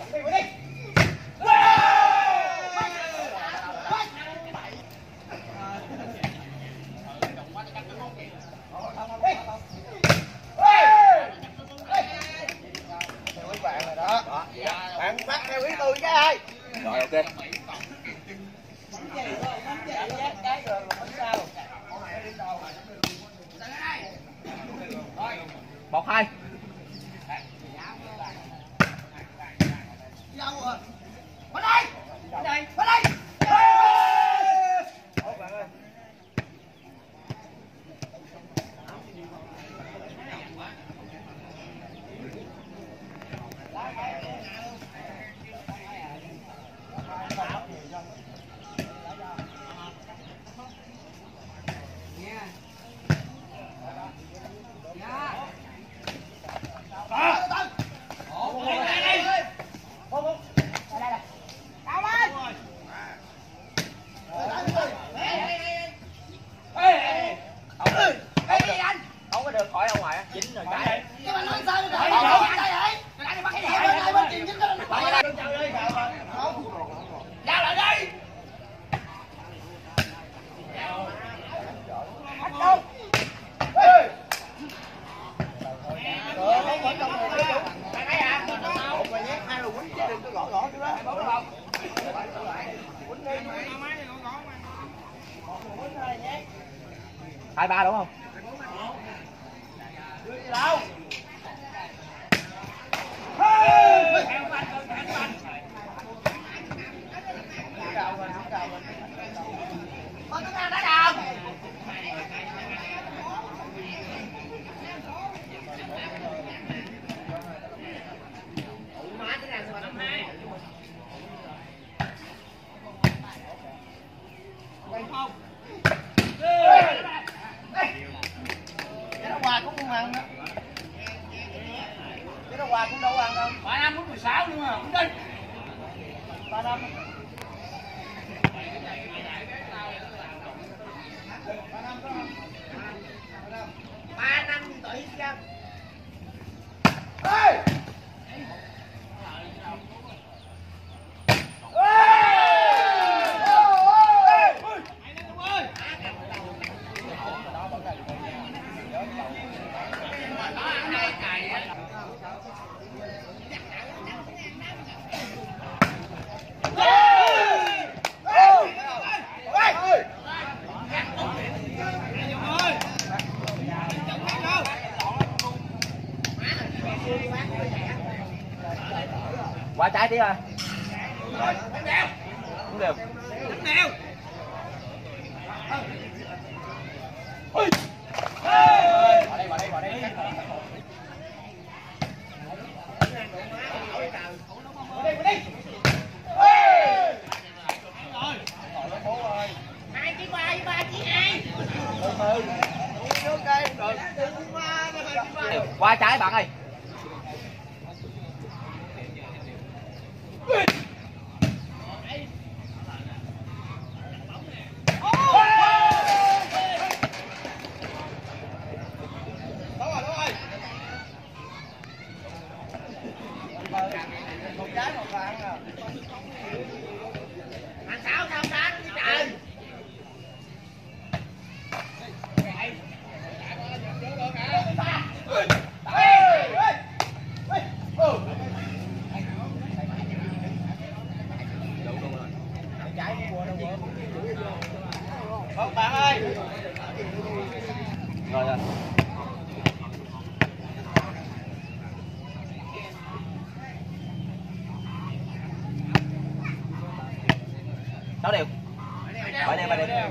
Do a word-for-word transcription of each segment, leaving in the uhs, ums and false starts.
Bạn bắt theo ý tôi chứ ai. Rồi ok. Một hai. Qua đây. Qua đây. Qua đây. Không có được khỏi ra ngoài á, dính rồi cái. Cái bạn nói sao vậy? Đâu vậy? Cái này bắt cái gì vậy? Bên tiền chính cái này. Ra lại đây. Bắt đâu? Ê. Ờ, không phải trong này cái chủ. Mày thấy à? Một mày nhét hai lần quýnh chứ đừng có gõ gõ chứ đó. Quýnh đi. Hai ba đúng không? Đưa đi đâu? Con nó đá đầu. Má cái này sao năm hai. Đây không? Cái đó quà cũng không ăn đó. Cái đó quà cũng đâu ăn đâu. Ba năm cũng mười sáu luôn mà, cũng đi. Ba năm. Ba năm tự ra. Ê! Qua trái tí à. Cũng được. Vào đây, vào đây, vào đây. Hai chí ba với ba chí hai. Qua trái bạn ơi. Một trái một vàng à. Anh Sáu sao đánh với trời. Một bạn ơi. Rồi rồi. Sáu đều. Bảy đều, bảy đều.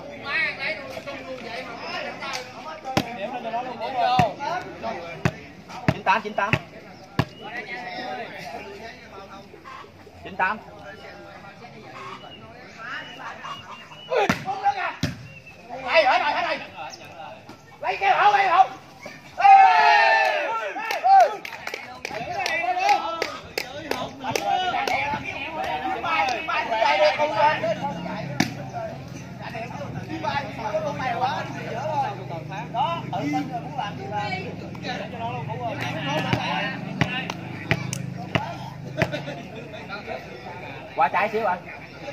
chín tám chín tám chín tám Đây rồi, rồi, rồi. Lấy cái hậu, lấy hậu. Đó, tự tin rồi muốn làm gì làm. Cho nó luôn rồi. Qua trái xíu anh.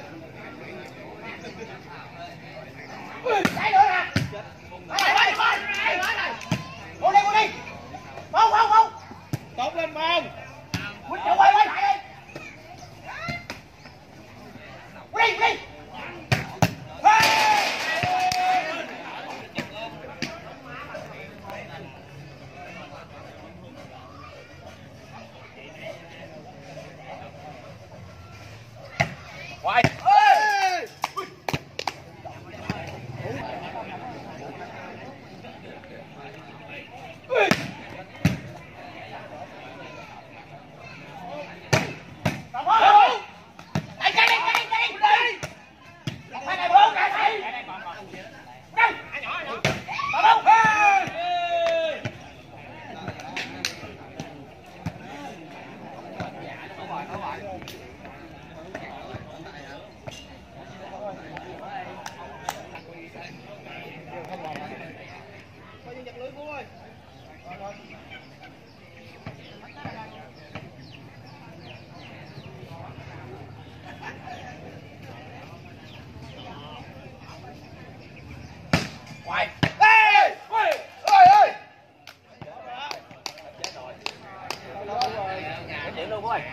Trái nữa nè. Đây, đây, đây, đây. Vô đi, vô đi. Không, không, không. Tốt lên Phong. Quýnh trở quay quay lại đi. Quýnh đi, quýnh đi. Quay. Quay. Ê! Ơi ơi. Điểm luôn ơi.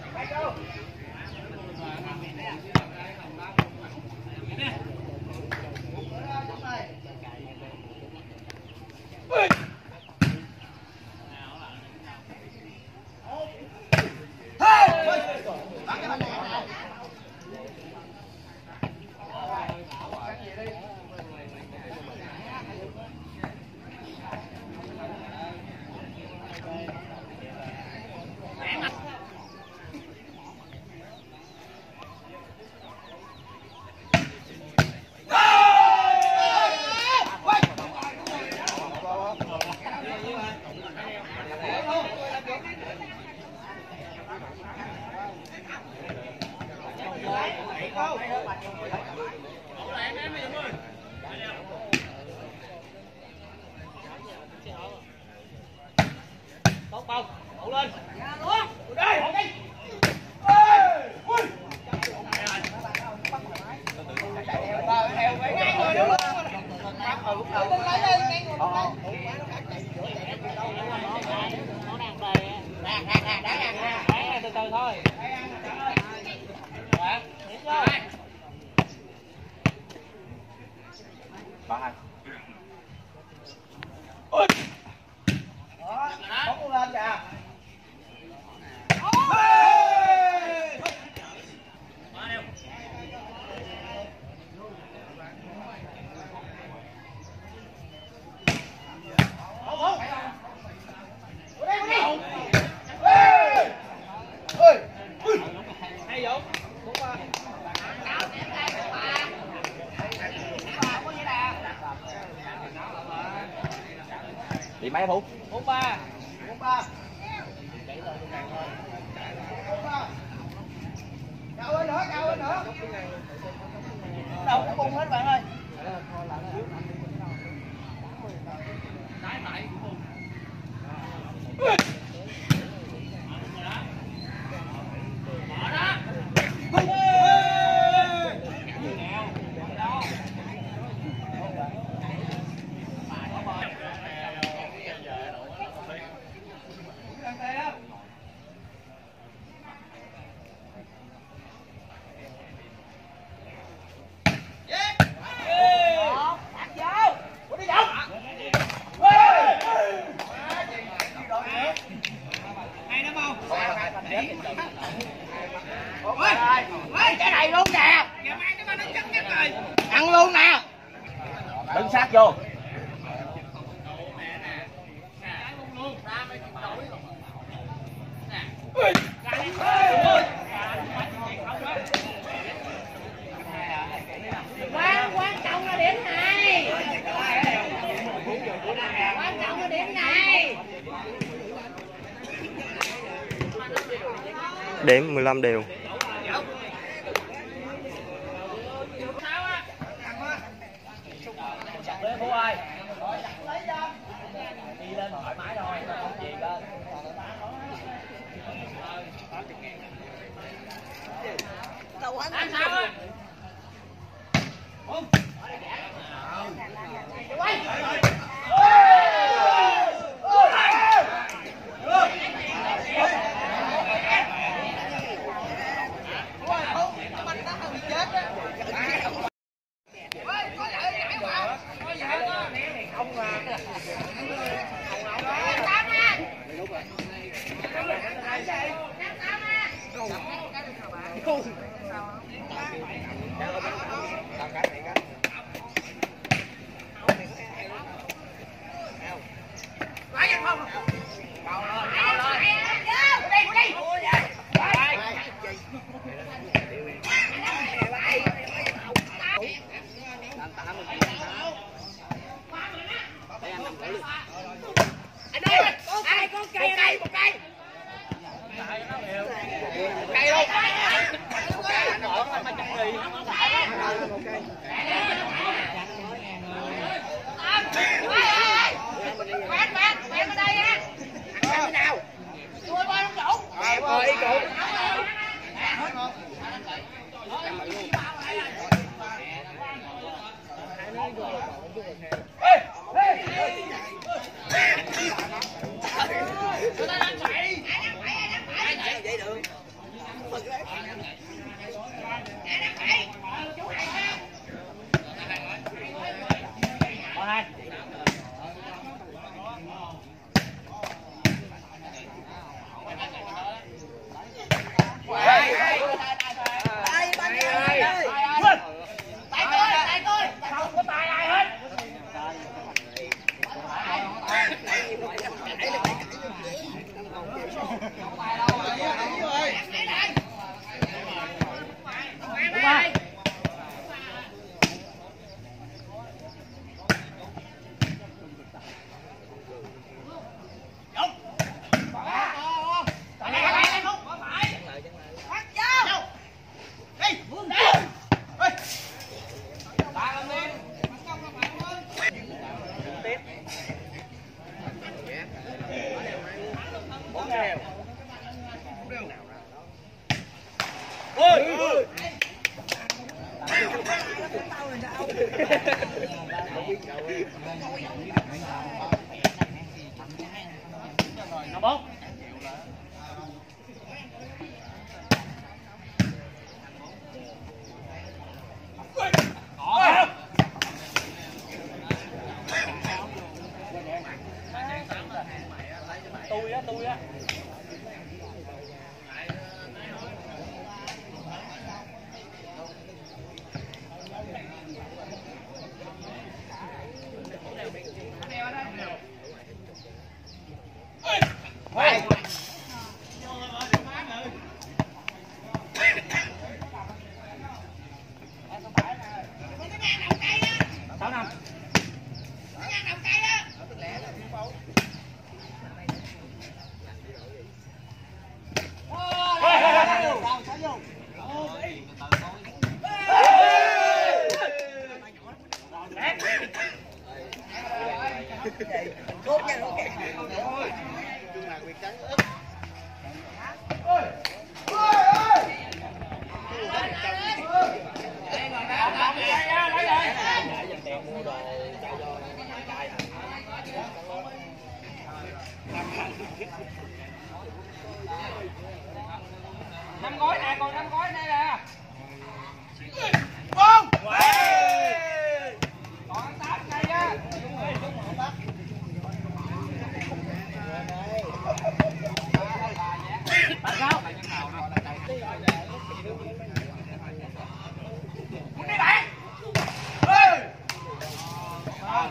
Tốt Phong. Đổ lên. Đây, đi. Từ từ thôi. Ba hai. Đó, bóng lên kìa. Hay Dũng. Đúng không? Đi mấy phút? Bốn ba. Bốn ba. Cao lên nữa, cao lên nữa. Đầu nó bung hết bạn ơi. vô. quan quan trọng là điểm này, quan trọng là điểm này. Điểm mười lăm đều. Lên Phú ơi. Đi lên thoải mái thôi, không chuyện lên. Làm sao á? Ai con cây ở đây, một cây. Cây luôn. Quét quét, quét ở đây á. Quét nào? Cua bơi không đủ. Rồi, ý cụ. Bốn. Tôi á, tôi á. Hey. Sáu năm. Cốt nha, ok. Nhưng mà việc trắng ức. Ôi. Ôi ơi. Năm gói nè, còn năm gói đây nè. Không. Còn tám cây á. Tại sao? Đi bạn. Ê.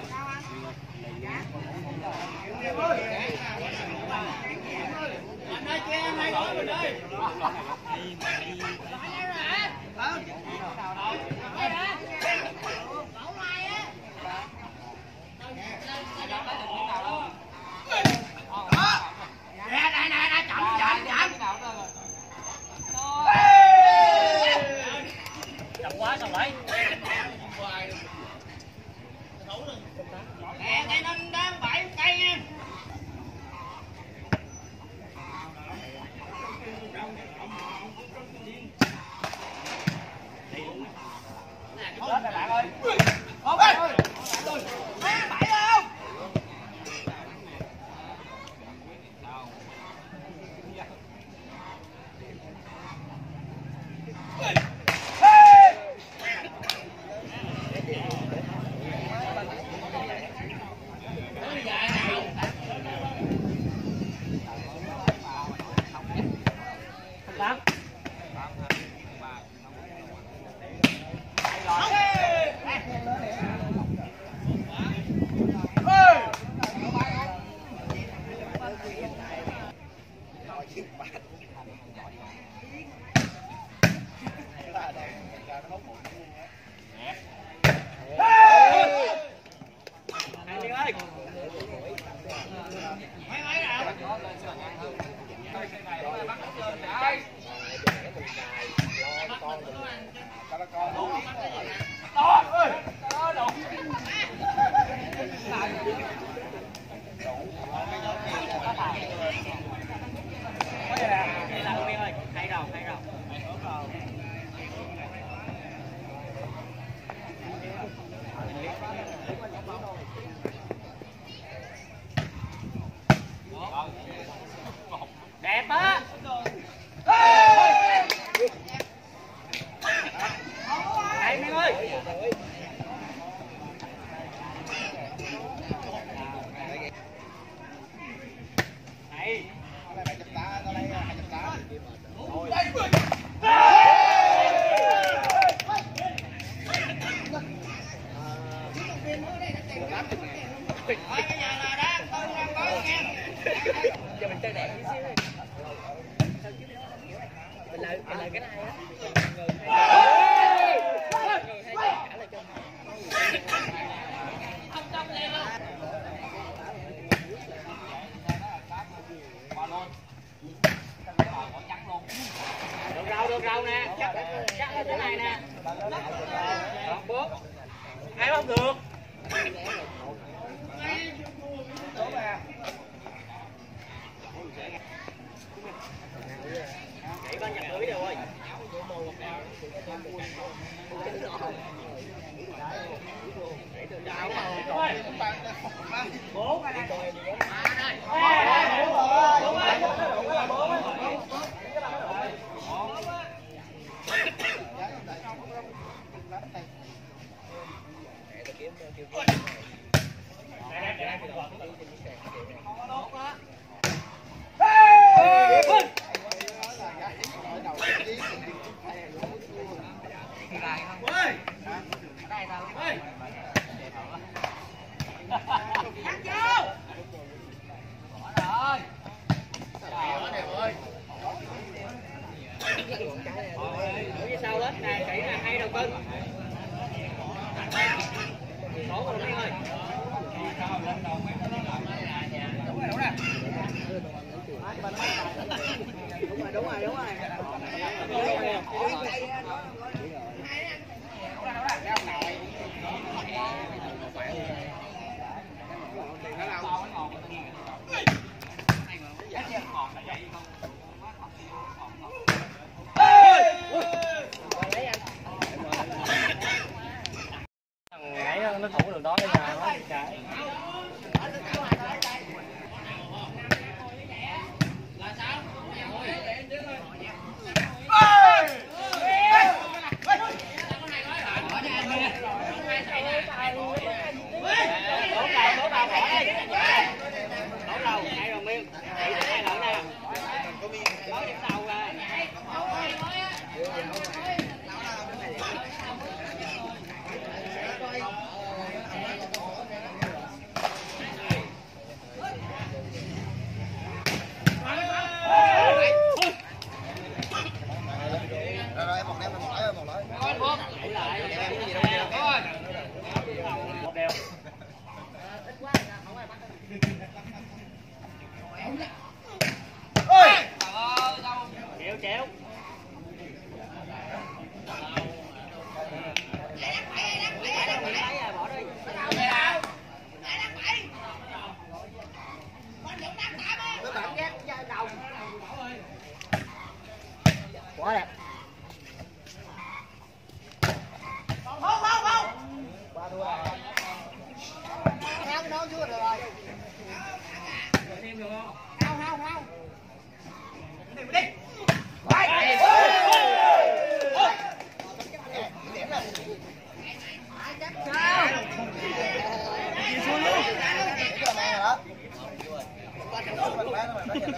Đẹp á. Hay Miên ơi. Này. Giờ mình chơi đẹp tí xíu đi. Mình lợi mình lợi cái này á. Người hay người hay trả lại cho Không trong lên luôn. Được rau được rau nè. Chắc chắc là thế này nè. Còn bước. Ai bóc được. Chạy bên nhặt lưới rồi. Bốn rồi nè. Sau lớp nè, kỹ nè, hay đầu cân. Số của Miên ơi. Đúng rồi, đúng rồi. Đúng rồi, đúng rồi, đúng rồi. Nãy nó thủ được đó bây giờ nó chạy. Một đều.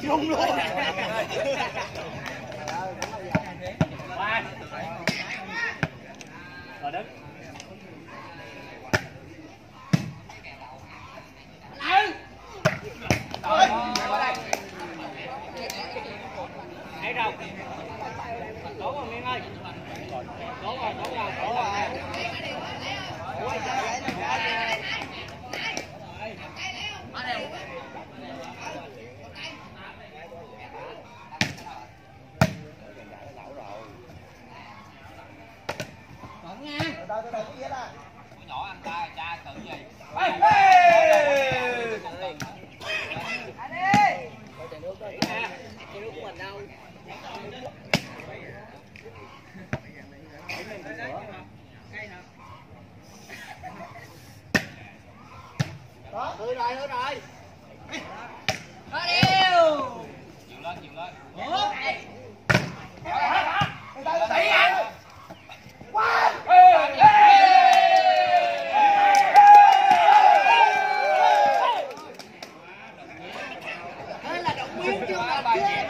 Chung luôn. Ba. Rồi đứng. Rồi. Thấy đâu? Đổ vào miệng ơi. Đổ vào, đổ vào, đổ vào nè. Nhỏ anh ta cha tự gì? Đó, hư rồi, hư rồi. Nó đều. Chịu lên, chịu lên. Ủa? Tỷ anh. Quá. Thế là động viên chưa mà bà chị.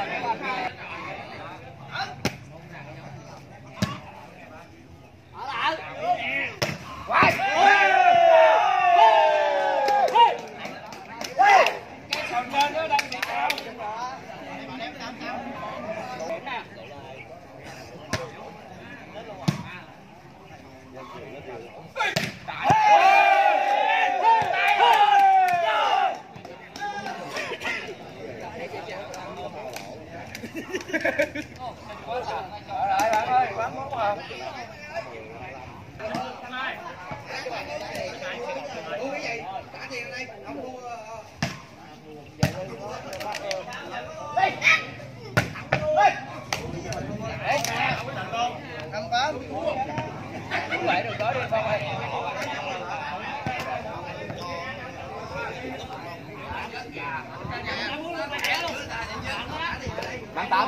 Ở lại. Quá. Rồi bạn ơi, quán món hả? Năm tám. Vậy được đó đi con ơi. Năm tám.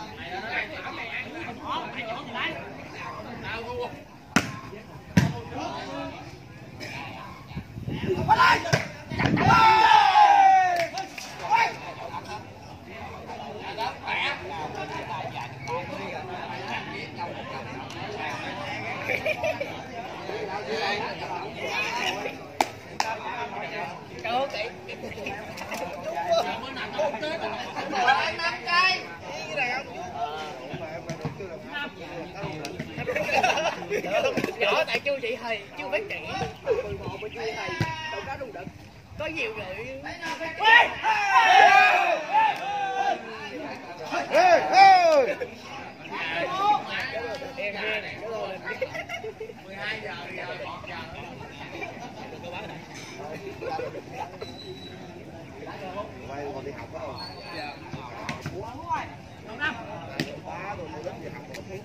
Cậu kì. Năm cây. Nhỏ tại chú chị thầy, chú biết kỹ. mười một mà chú thầy, đâu có đúng đực. Có nhiều người. Ê, ê. mười hai giờ giờ một giờ. Quay còn đi học phải không? Dạ. Đồng năm. Quá rồi, lớp gì học một thứ.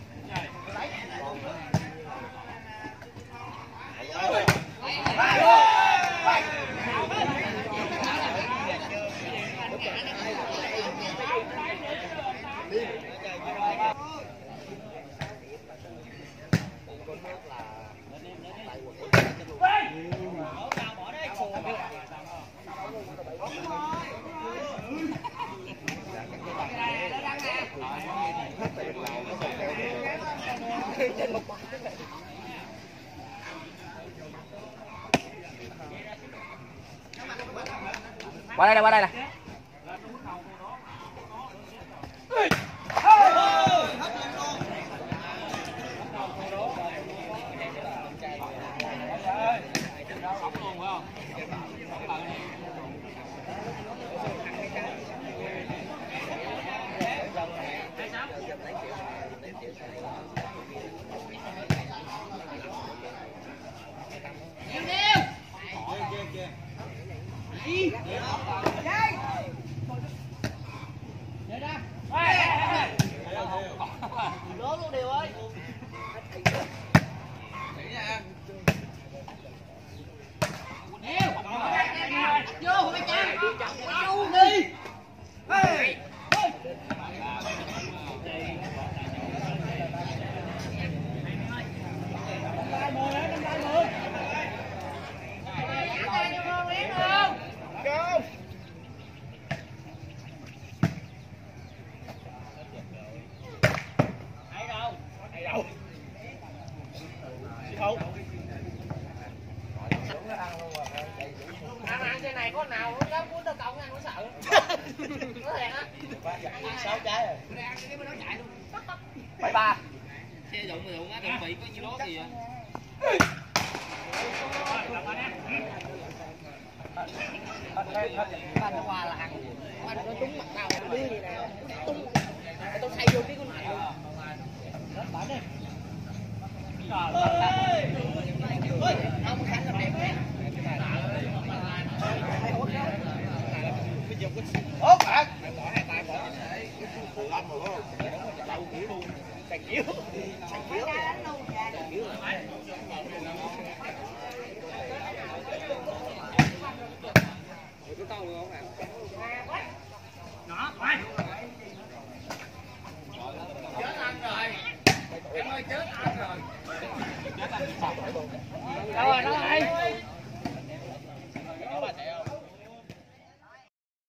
Qua đây nè, qua đây nè. Nhiều nhiều. Đi. Dây. Để ra. Lớn luôn Điều ơi. Điều. Vô mấy cha. Vô đi. Hey. sáu trái rồi. Bảy ba. Xe đụng mà đụng á, đụng bị có nhiêu đó gì vậy? Anh nó qua là ăn. Anh nó trúng mặt tao nó đưa gì nè. Tung. Tao thay vô cái con mặt luôn. Ông Khánh là đẹp đấy. Ốp bạn. Càng chiếu. Đâu rồi, đâu rồi.